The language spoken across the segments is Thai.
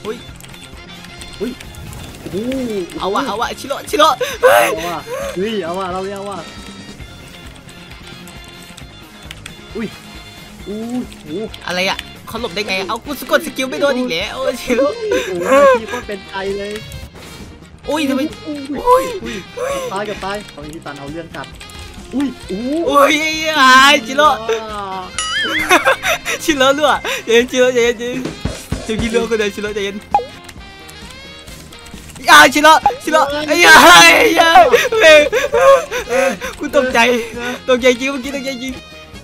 อุ้ยอุ้ยเอาวะชิโร่เอาว่ะเฮ้ยเอาว่ะเราเอาว่ะอุ้ยอะไรอ่ะเขาหลบได้ไงเอากูกดสกิลไม่โดนอีกแล้วชิโร่พี่ก็เป็นใจเลยอุ้ยทำไมตายกับตายตอนนี้พี่ตันเอาเรื่องจัดอุ้ยชิโร่รั่วเย็นชิโร่ใจเย็นจะกินเรื่องคนเดียวชิโร่ใจเย็นชิโร่ไอ้ยากูตกใจจริงเมื่อกี้ตกใจจริง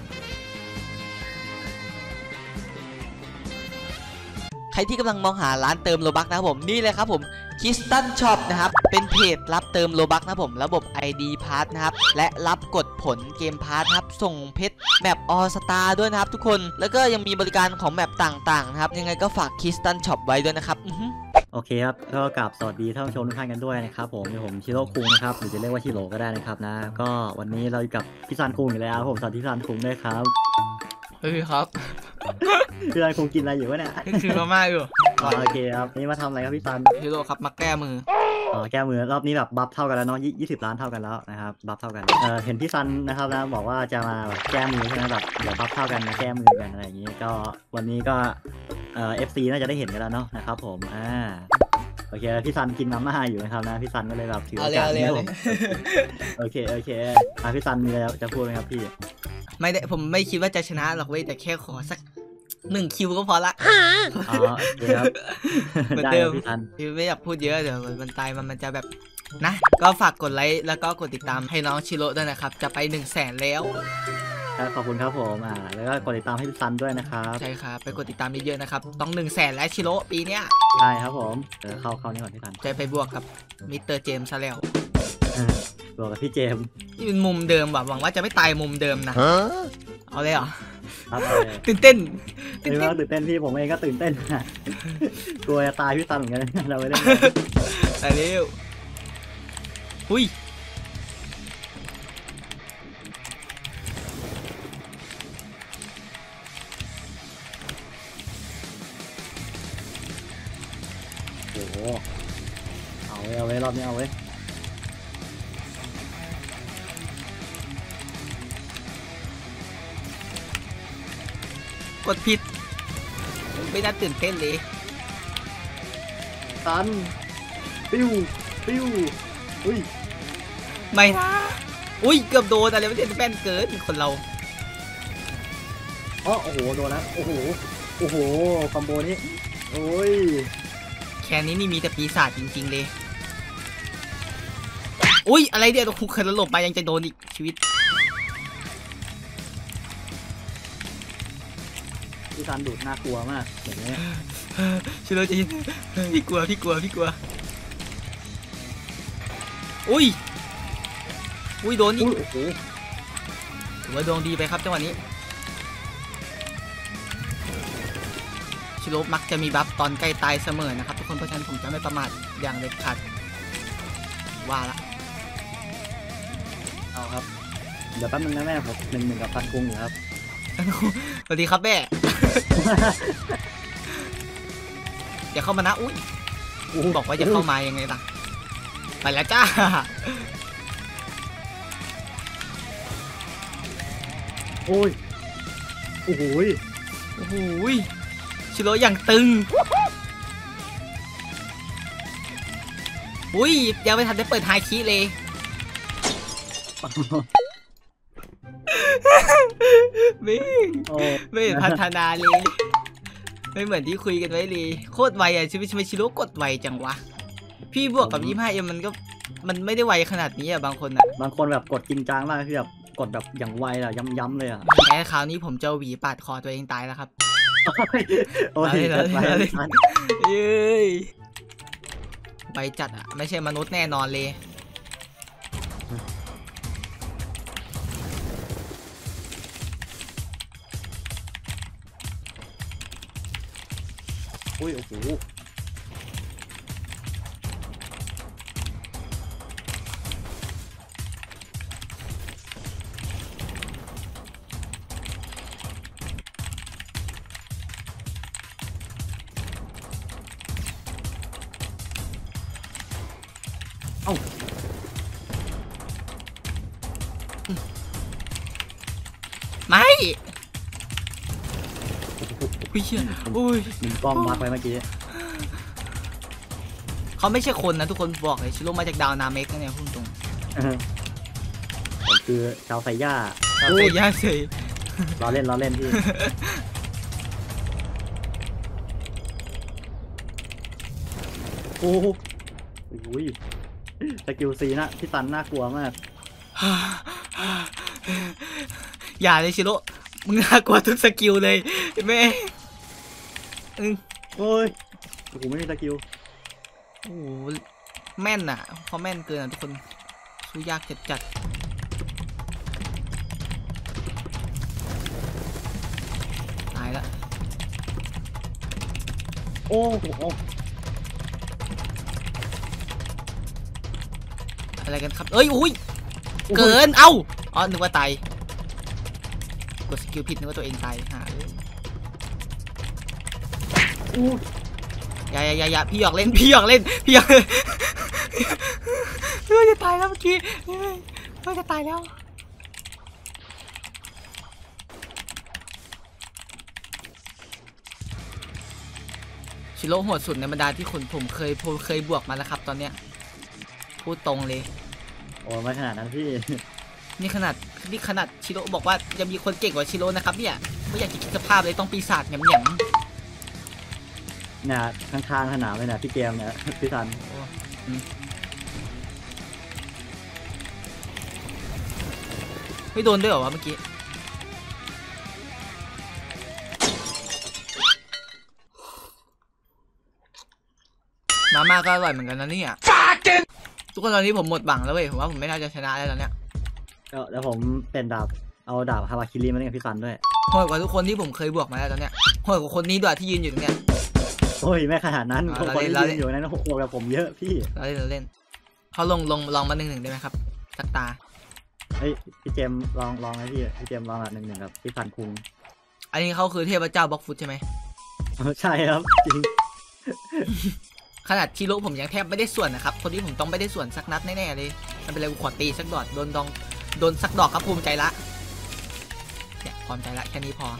ใครที่กำลังมองหาร้านเติมโลบัคนะครับผมนี่เลยครับผมคิสตันช็อปนะครับเป็นเพจรับเติมโลบัคนะครับผมระบบ ID พาร์ทนะครับและรับกดผลเกมพาร์ทนะครับส่งเพชรแมปออสตาด้วยนะครับทุกคนแล้วก็ยังมีบริการของแมปต่างๆนะครับยังไงก็ฝากคิสตันช็อปไว้ด้วยนะครับโอเคครับก็กราบสวัสดีท่านผู้ชมทุกท่านกันด้วยนะครับผมชิโร่คุงนะครับหรือจะเรียกว่าชิโร่ก็ได้นะครับนะก็วันนี้เราอยู่กับพี่ซันคุงอยู่แล้วผมสวัสดีพี่ซันคุงด้วยครับเฮ้ยครับพี่ซันคุงกินอะไรอยู่วะเนี่ยคือมาม่าอยู่โอเคครับนี่มาทำอะไรครับพี่ซันชิโร่ครับมาแก้มือแก้มือรอบนี้แบบบัฟเท่ากันแล้วเนาะ20 ล้านเท่ากันแล้วนะครับบัฟเท่ากันเห็นพี่ซันนะครับนะบอกว่าจะมาแบบแก้มือใช่ไหมแบบเดี๋ยวบัฟเท่ากันมาแก้มือกันอะไรอย่างนี้ก็วันนี้ก็FC น่าจะได้เห็นกันแล้วเนาะนะครับผมโอเคพี่ซันกินมาม่าอยู่นะครับนะพี่ซันก็เลยแบบถือโอกาสนี้ผมโอเคพี่ซันมีอะไรจะพูดไหมครับพี่ไม่ได้ผมไม่คิดว่าจะชนะหรอกเว้ยแต่แค่ขอสัก1 คิวก็พอละอ๋อโอเคครับเหมือนเดิมพี่ไม่อยากพูดเยอะเดี๋ยวมันตายมันจะแบบนะก็ฝากกดไลค์แล้วก็กดติดตามให้น้องชิโร่ด้วยนะครับจะไป100,000แล้วขอบคุณครับผมแล้วก็กดติดตามให้พี่ซันด้วยนะครับใช่ครับไปกดติดตามเยอะๆนะครับต้อง100,000แล้วชิโร่ปีเนี้ยใช่ครับผมเข้านี่ก่อนพี่ซันจะไปบวกกับมิสเตอร์เจมส์ซะแล้วบวกกับพี่เจมส์นี่เป็นมุมเดิมว่ะหวังว่าจะไม่ตายมุมเดิมนะเอาเลยเหรอครับตื่นเต้นพี่ผมเองก็ตื่นเต้นกลัวจะตายพี่ซันเหมือนกันเราไปเล่นไปเร็วอุ้ยโอ้โหเอาไว้รอบนี้เอาไว้กดผิดไม่น่าตื่นเต้นเลยตันปิ้วอุ้ยไม่นะอุ้ยเกือบโดนอะไรไม่ได้แป้นเกินคนเราโอ้โหโดนแล้วโอ้โหคอมโบนี้โอ้ยแค่นี้นี่มีแต่ปีศาจจริงๆเลยอุ้ยอะไรเดี๋ยวคุกเคยหลบไปยังจะโดนอีกชีวิตพี่ซันดูดน่ากลัวมากอย่างนี้ชิโร่จีนพี่กลัวอุ้ยโดนอีกถือว่าดวงดีไปครับจังหวะนี้ชิโร่มักจะมีบัฟตอนใกล้ตายเสมอนะครับทุกคนเพราะฉะนั้นผมจะไม่ประมาทอย่างเด็ดขาดว่าละเอาครับเดี๋ยวแป๊บนึงนะแม่ผม1-1กับซันคุงอยู่ครับสวัสดีครับแม่อย่าเข้ามานะอุ้ยบอกว่าจะเข้ามายังไงล่ะไปแล้วจ้าโอ้โหชิโร่อย่างตึงอุ้ยยังไม่ทันได้เปิดไฮคีเลยไม่พัฒนาเลยไม่เหมือนที่คุยกันไว้เลยโคตรไวอ่ะชิโร่กดไวจังวะพี่บวกกับ25Mมันไม่ได้ไวขนาดนี้อ่ะบางคนแบบกดจริงจังมากคือแบบกดแบบอย่างไวอ่ะย้ำเลยอ่ะแค่คราวนี้ผมจะหวีปาดคอตัวเองตายแล้วครับโอ้ยใบจัดอ่ะไม่ใช่มนุษย์แน่นอนเลยโอ้โหอาไม่พี่เชี่ยอุ้ยมึงกล้องมาร์กไว้เมื่อกี้เขาไม่ใช่คนนะทุกคนบอกเลยชิโร่มาจากดาวนาเมกนะเนี่ยพูดตรงผมคือชาวไซย่าเราเตะย่าเฉยล้อเล่นพี่ โอ้โหสกิลซีนะพี่ตันน่ากลัวมากอย่าเลยชิโร่มึงน่ากลัวทุกสกิลเลยแม่โอ้ยโอ้โหไม่มีสกิลโอ้โหแม่นอ่ะเพราะแม่นเกินอ่ะทุกคนสู้ยากจัดตายละโอ้โหอะไรกันครับเอ้ยอุ้ยเกินเอ้าอ๋อนึกว่าตายกดสกิลผิดนึกว่าตัวเองตายหาเลยอย่าพี่หยอกเล่นพี่หยอกเล่นพี่หยอกจะตายแล้วเมื่อกี้จะตายแล้วชิโร่โหดสุดในบรรดาที่ผมเคยบวกมาแล้วครับตอนเนี้ยพูดตรงเลยโอ้ไม่ขนาดนั้นพี่นี่ขนาดชิโร่บอกว่าจะมีคนเก่งกว่าชิโร่นะครับเนี่ยไม่อยากจะคิดสภาพเลยต้องปีศาจแหนมเนี่ยข้างๆสนามเลยนะพี่เกมเนี่ยพี่ตันไม่โดนด้วยเหรอวะเมื่อกี้มาม่าก็อร่อยเหมือนกันนะเนี่ยทุกคนตอนนี้ผมหมดบังแล้วเว้ยผมว่าผมไม่น่าจะชนะแล้วตอนเนี้ยแล้วผมเป็นเอาดาบฮาวาคิริมาเล่นกับพี่ตันด้วยโหดกว่าทุกคนที่ผมเคยบวกมาแล้วตอนเนี้ยโหดกว่าคนนี้ด้วยที่ยืนอยู่ตรงเนี้ยโอ้ยไม่ขนาดนั้นอ่าคนที่เรายืเล่นนอยู่นั้นโหดกับผมเยอะพี่เราเล่นเขาลองมา1-1ได้ไหมครับสักตาเฮ้ยพี่เจมลองนะพี่เจมลองละ1-1กับพี่ตันคุงอันนี้เขาคือเทพเจ้าบล็อกฟุตใช่ไหมใช่ครับจริงขนาดชิโร่ผมยังแทบไม่ได้ส่วนนะครับคนที่ผมต้องไม่ได้ส่วนสักนัดแน่ๆเลยมันเป็นอะไรกูขอตีสักดอกโดนสักดอกครับภูมิใจละเนี่ยพร้อมใจละแค่นี้พอ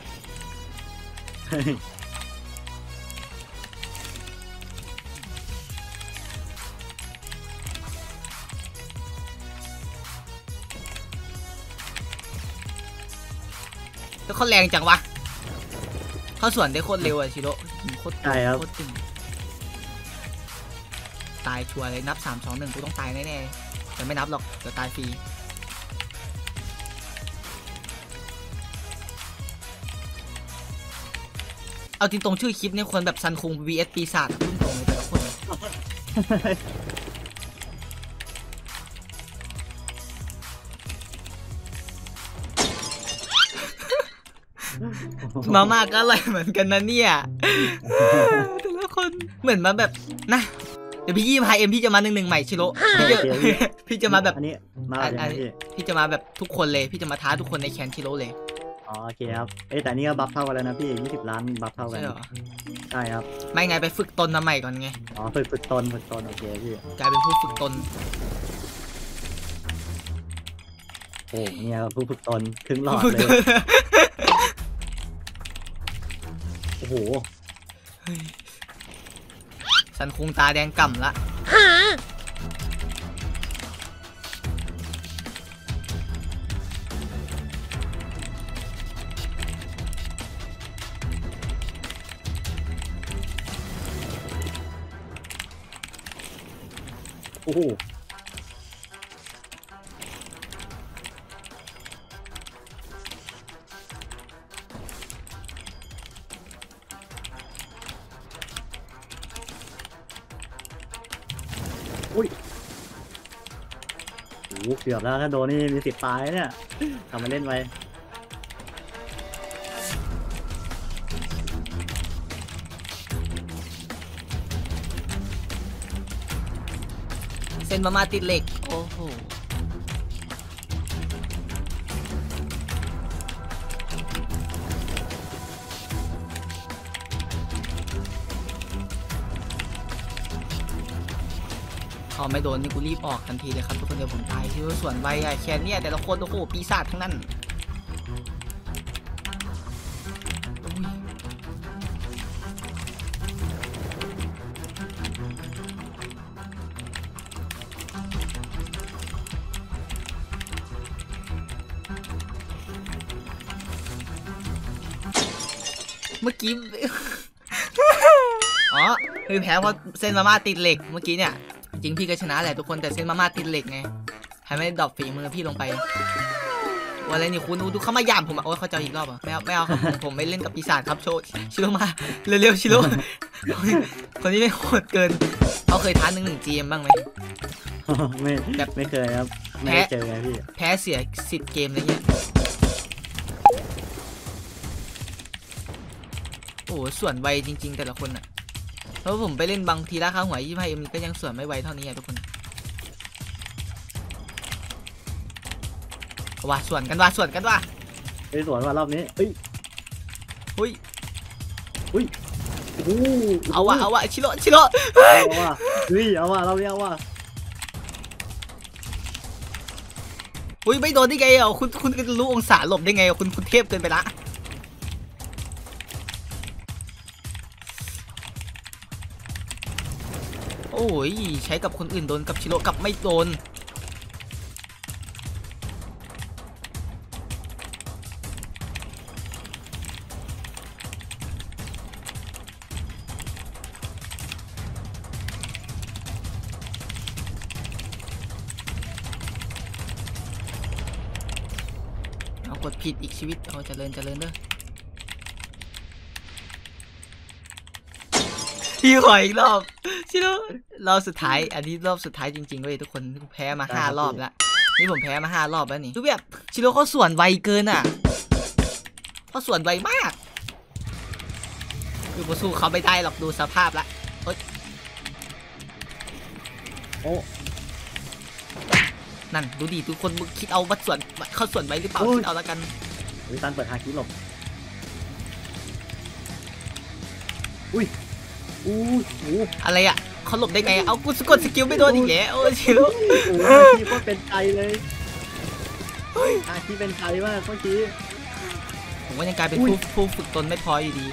แล้วเขาแรงจังวะเขาสวนได้โคตรเร็วอะชิโร่โคตรใช่ครับโคตรจริงตายชัวร์เลยนับ3 2 1กูต้องตายแน่ๆแต่ไม่นับหรอกเดี๋ยวตายฟรีเอาจริงตรงชื่อคลิปเนี่ยควรแบบซันคุง vs ปีศาจพุ่งตรงเลยแต่ละคนมาม่าก็อร่อยเหมือนกันนะเนี่ยแต่ละคนเหมือนมาแบบนะเดี๋ยวพี่ยี่พาพี่จะมา1-1ใหม่ชิโร่พี่จะมาแบบอันนี้มาแบบนี้พี่พี่จะมาแบบทุกคนเลยพี่จะมาท้าทุกคนในแคนชิโร่เลยอ๋อโอเคครับแต่นี่ก็บัฟเท่ากันแล้วนะพี่20 ล้านบัฟเท่ากันใช่เหรอใช่ครับไม่ไงไปฝึกตนมาใหม่ก่อนไงอ๋อฝึกตนโอเคพี่กลายเป็นผู้ฝึกตนโอ้เนี่ยผู้ฝึกตนครึ่งหลอดเลยโอ้โหสันคุงตาแดงก่ำละโอ้โหอุ้ยโอ้โหเกือบแล้วถ้าโดนนี่มีสิทธิ์ตายเนี่ยทำมาเล่นไปเส้นมาม่าติดเหล็กโอ้โหพอไม่โดนนี่กูรีบออกทันทีเลยครับทุกคนเดี๋ยวผมตายที่ส่วนไวอะแคนเนี่ยแต่ละคนโอ้โหปีศาจทั้งนั้นเมื่อกี้ อ๋อคือแพ้เพราะเส้นมาม่าติดเหล็กเมื่อกี้เนี่ยจริงพี่ก็ชนะแหละทุกคนแต่เส้นมาม่าติดเหล็กไงให้ไม่ได้ดรอปฝีมือพี่ลงไปว่าอะไรนี่คุณดูเข้ามาย่ามผมโอ้ยเขาจะอีกรอบอ่ะไม่เอาครับผมไม่เล่นกับปีศาจครับโชว์ชิโร่มาเร็วๆชิโร่คนนี้ไม่โหดเกินเขาเคยท้า1-1 GM บ้างไหมไม่เคยครับไม่ได้เจอไงพี่แพ้เสีย10 เกมอะไรเงี้ยโอ้ส่วนไวจริงๆแต่ละคนอ่ะเพราะผมไปเล่นบางทีราคาหัว25Mก็ยังส่วนไม่ไวเท่านี้อ่ะทุกคนว่าส่วนกันว่าไปสวนว่ารอบนี้อุ้ยอู้เอาว่ะชิโร่เอาว่ะเอาว่ะเราเอาว่ะอุ้ยไม่โดนได้ไงอ่ะคุณรู้องศาหลบได้ไงอ่ะคุณเทพเกินไปละโอ้ยใช้กับคนอื่นโดนกับชิโร่กับไม่โดนกดผิดอีกชีวิตเจริญเด้อพี่ขออีกรอบชิโร่รอบสุดท้ายอันนี้รอบสุดท้ายจริงๆเว้ยทุกคนแพ้มา5 รอบแล้วนี่ผมแพ้มา5 รอบแล้วนี่คือแบบชิโร่เขาส่วนไวเกินอ่ะเขาส่วนไวมากคือผมสู้เขาไม่ได้หรอกดูสภาพละโอ้นั่นดูดิทุกคนมึงคิดเอาวัดส่วนเข้าส่วนไว้หรือเปล่าคิดเอาแล้วกันตันเปิดฮาคิหลบอู้อะไรอ่ะเขาหลบได้ไงเอากูกดสกิลไม่โดนอีกแล้วโอ้ชิโร่ที่ก็เป็นใจเลยฮาคิเป็นใจมากเมื่อกี้ผมก็ยังกลายเป็นผู้ฝึกตนไม่พออยู่ดี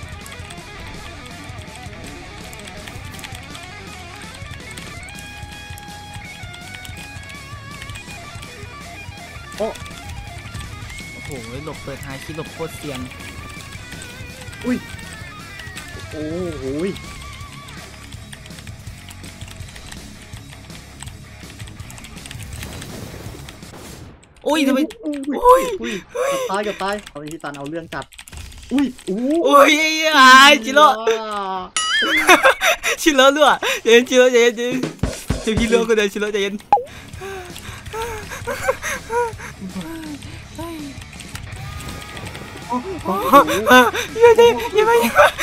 โอ้โหหลบเปิดไฮคิหลบโคตรเซียนโอ้โหทำไมกับตายเอาที่ตันเอาเรื่องจัดชิโร่รั่วเย็นชิโร่ใจเย็นพี่เลือกก็ได้ชิโร่ใจเย็นอย่าไป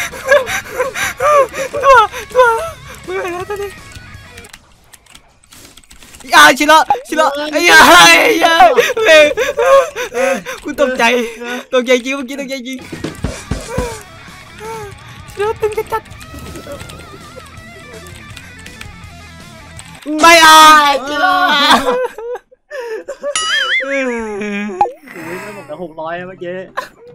ตัวไม่ไหวแล้วตอนนี้ชิโร่คุณตกใจจริงเมื่อกี้ตกใจจริงชิโร่ตึงจัดไม่ชิโร่ผมจะ600เมื่อกี้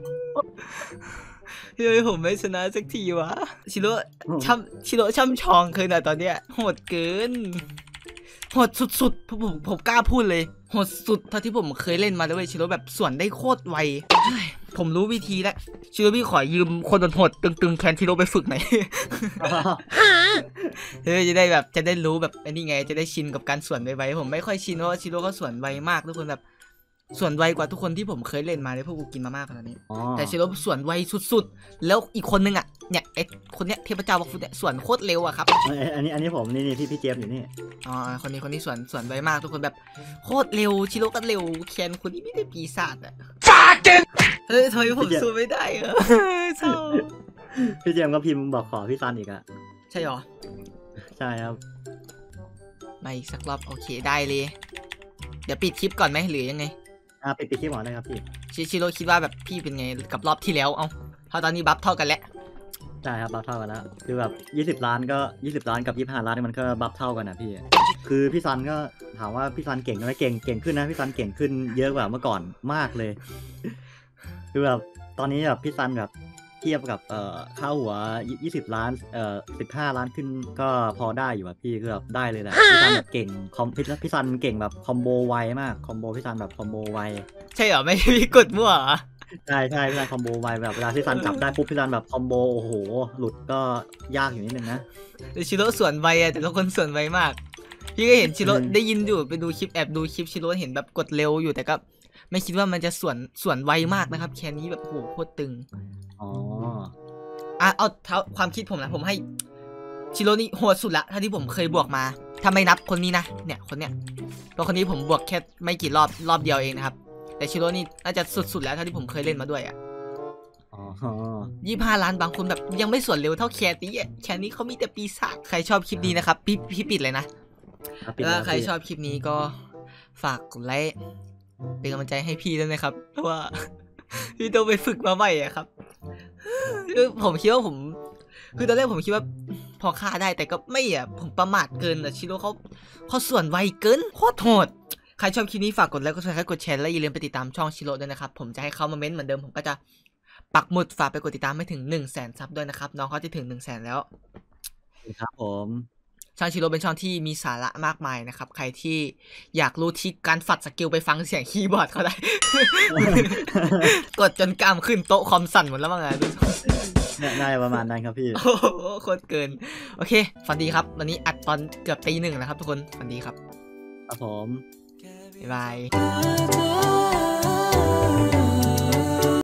ผมไม่ชนะสักทีวะชิโร่ช่ำชองเคยหน่อยตอนเนี้ยโหดเกินโหดสุดๆผมกล้าพูดเลยโหดสุดเท่าที่ผมเคยเล่นมาเลยเว้ยชิโร่แบบส่วนได้โคตรไวผมรู้วิธีแล้วชิโร่พี่ขอยืมคนโหดตึงๆแคนชิโร่ไปฝึกหน่อยจะได้รู้แบบอันนี้ไงจะได้ชินกับการส่วนไวๆผมไม่ค่อยชินเพราะว่าชิโร่เขาส่วนไวมากทุกคนแบบส่วนไวกว่าทุกคนที่ผมเคยเล่นมาเลยพวกกูกินมามากขนาดนี้แต่ชิโร่ส่วนไวสุดๆแล้วอีกคนนึงอ่ะเนี่ยไอคนเนี้ยเทพเจ้าบอกฟุตเนี่ยส่วนโคตรเร็วอะครับอันนี้ผมนี่พี่เจมอยู่นี่อ๋อคนนี้ส่วนไวมากทุกคนแบบโคตรเร็วชิโร่ก็เร็วแคนคนนี้ไม่ได้ปีศาจอะทำไมผมสู้ไม่ได้อะเศร้าพี่เจมก็พิมพ์บอกขอพี่ซันอีกอะใช่หรอใช่ครับมาอีกสักรอบโอเคได้เลยเดี๋ยวปิดคลิปก่อนไหมหรือยังไงปิดคลิปก่อนเลยครับพี่ชิโร่คิดว่าแบบพี่เป็นไงกับรอบที่แล้วเพราะตอนนี้บัฟเท่ากันแล้วใช่ครับบัฟเท่ากันแล้วคือแบบ20 ล้านก็20 ล้านกับ25 ล้านมันก็บัฟเท่ากันนะพี่คือพี่ซันก็ถามว่าพี่ซันเก่งไหมเก่งขึ้นนะพี่ซันเก่งขึ้นเยอะกว่าเมื่อก่อนมากเลย คือแบบตอนนี้แบบพี่ซันแบบเทียบกับค่าหัว20 ล้าน15 ล้านขึ้นก็พอได้อยู่แบบพี่คือแบบได้เลยแหละพี่ซันแบบเก่งพี่ซันเก่งแบบคอมโบไวมากคอมโบพี่ซันแบบคอมโบไวใช่เหรอไม่พี่กดมั่วเหรอใช่พี่ซันคอมโบไวแบบเวลาพี่ซันจับได้ปุ๊บพี่ซันแบบคอมโบโอ้โหหลุดก็ยากอยู่นิดนึงนะแต่ชิโร่สวนไวอะแต่ละคนสวนไวมาก พี่ก็เห็นชิโร่ได้ยินอยู่ไปดูคลิปแอบดูคลิปชิโร่เห็นแบบกดเร็วอยู่แต่ก็ไม่คิดว่ามันจะสวนไวมากนะครับแค่นี้แบบโหโคตรตึงอ๋อเอาความคิดผมนะผมให้ชิโร่นี่โหดสุดละเท่าที่ผมเคยบวกมาถ้าไม่นับคนนี้นะเนี่ยคนเนี้ยตัวคนนี้ผมบวกแค่ไม่กี่รอบเดียวเองนะครับแต่ชิโร่นี่น่าจะสุดแล้วเท่าที่ผมเคยเล่นมาด้วยอะอ๋อ 25 ล้านบางคนแบบยังไม่สวนเร็วเท่าแคนี้อ่ะแคนี้เขามีแต่ปีศาจใครชอบคลิปนี้นะครับพี่ปิดเลยนะแล้วใครชอบคลิปนี้ก็ฝากกดไลค์เป็นกำลังใจให้พี่ด้วยนะครับเพราะว่า พี่ต้องไปฝึกมาใหม่อะครับคือผมคิดว่าคือตอนแรกผมคิดว่าพอฆ่าได้แต่ก็ไม่อะผมประมาทเกินอะชิโร่เขาส่วนไวเกินโคตรโหดใครชอบคลิปนี้ฝากกดไลค์กดซับสไครต์กดแชร์และอย่าลืมไปติดตามช่องชิโร่ด้วยนะครับผมจะให้เขามาเม้นเหมือนเดิมผมก็จะปักหมุดฝากไปกดติดตามไม่ถึง 100,000 ซับด้วยนะครับน้องเขาจะถึง 100,000 แล้วครับผมช่องชิโร่เป็นช่องที่มีสาระมากมายนะครับใครที่อยากรู้ทิกการฝัดสกิลไปฟังเสียงคีย์บอร์ดเขาได้ กดจนกล้ามขึ้นโต๊ะคอมสั่นหมดแล้วมั้งไงน่าจะประมาณนั้นครับพี่โอ้โหโคตรเกินโอเคฝันดีครับวันนี้อัดตอนเกือบตี 1นะครับทุกคนฝันดีครับครับผมบ๊ายบาย